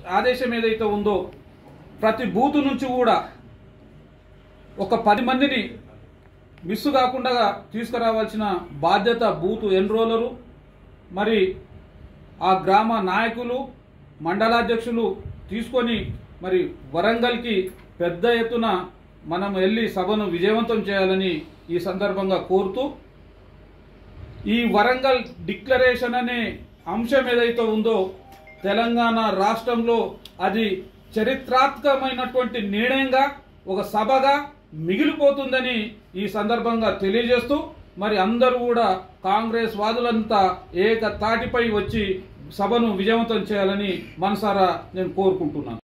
ఆదేశం ఏదైతే ఉందో ప్రతి బూతు నుంచి కూడా ఒక 10 మందిని మిస్ కాకుండా తీసుకురావాల్సిన బాధ్యత బూతు ఎన్రోలరు మరి ఆ గ్రామ నాయకులు మండలాధ్యక్షులు తీసుకొని మరి వరంగల్కి పెద్ద ఎత్తున మనం వెళ్ళి సభను విజయవంతం చేయాలని ఈ సందర్భంగా కోరుతూ ఈ వరంగల్ డిక్లరేషన్ అనే అంశం ఏదైతే ఉందో తెలంగాణ రాష్ట్రంలో అది చరిత్రాత్మకమైనటువంటి నిర్ణయంగా ఒక సభగా మిగిలిపోతుందని ఈ సందర్భంగా తెలియజేస్తూ మరి అందరూ కూడా కాంగ్రెస్ వాదులంతా ఏక తాటిపై వచ్చి సభను విజయవంతం చేయాలని మనసారా నేను కోరుకుంటున్నాను.